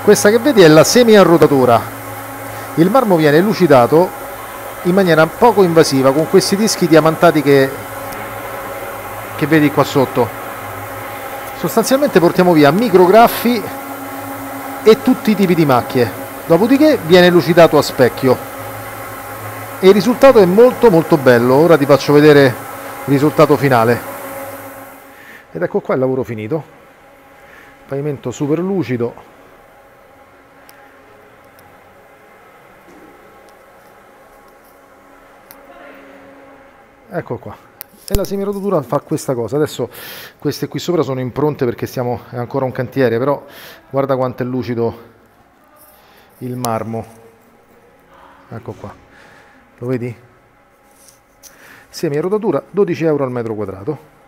Questa che vedi è la semi a rotatura. Il marmo viene lucidato in maniera poco invasiva con questi dischi diamantati che vedi qua sotto. Sostanzialmente portiamo via micrograffi e tutti i tipi di macchie, dopodiché viene lucidato a specchio e il risultato è molto molto bello. Ora ti faccio vedere il risultato finale. Ed ecco qua il lavoro finito, pavimento super lucido, ecco qua. E la semirotatura fa questa cosa. Adesso queste qui sopra sono impronte perché è ancora un cantiere, però guarda quanto è lucido il marmo. Ecco qua, lo vedi? Semirotatura 12 euro al metro quadrato.